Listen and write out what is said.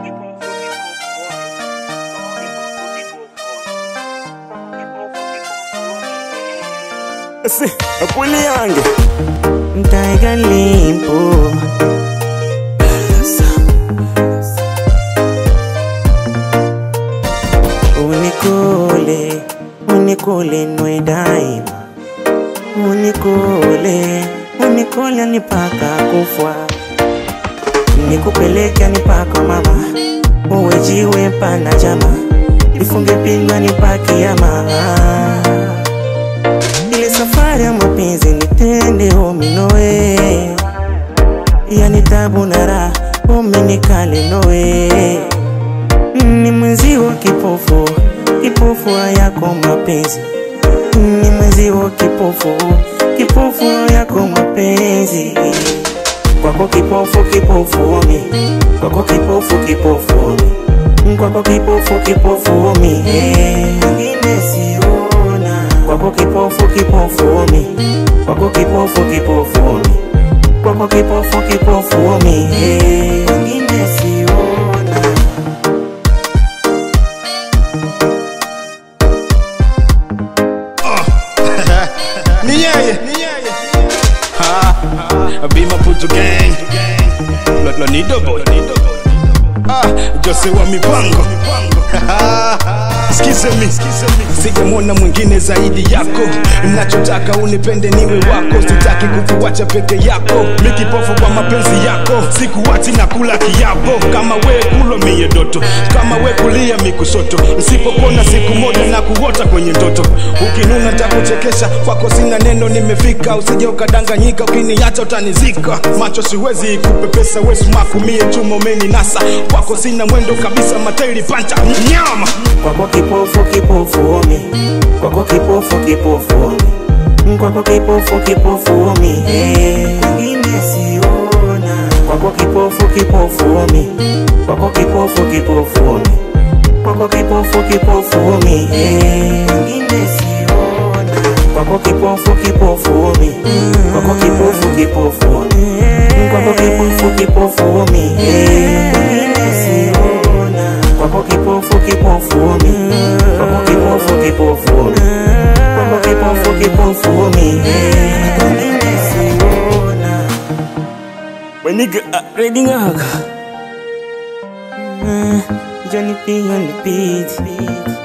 Assim, a Puliang Tyga Limpo Unikole nwe daima Unikole nipaka kufwa Nikupeleke nipaka mama Uwejiwe pana jama Ifunge pingwa nipaki ya mama Ile safari ya mapenzi nitende hominoe Yani tabu na raha umenikale noe Ni mwenziwo kipofu Kipofu yako mapenzi Ni mwenziwo kipofu yako mapenzi Kwako kipofu omi Kwako kipofu omi Kwako kipofu omi Ngine siona Kwako kipofu omi Kwako kipofu omi Kwako kipofu omi Ngine siona Bima Puto Gang Lonido Boykipofu Jose wa mipango Skize mi Sigemona mwingine zaidi yako Nachotaka unipende niwe wako Sitaki kukuwacha peke yako Mikipofu kwa mapenzi yako Sikuwati na kula kiapo Kama we kulo miye doto Kama we kulia mikusoto Usipopona siku moja na kuota kwenye ndoto Ukinuna takuchekesha Kwako sina neno nimefika Usije ukadanganyika ukiniacha utanizika Macho siwezi kupepesa wesu makumie tumo meni nasa Kwako sina mwendo kabisa matairi pancha nyama Kwako kipofu omi Kwako kipofu omi Kwako kipofu omi Ngine siona Kwako kipofu omi Kwako kipofu omi Kwako kipofu omi Ngine siona Kwako kipofu omi Kwako kipofu omi Kwako kipofu omi Ngine siona Kwako kipofu omi Kwako kipofu omi Kwako kipofu omi Ngine siona My nigga Ready ngaka Johnny P on the beat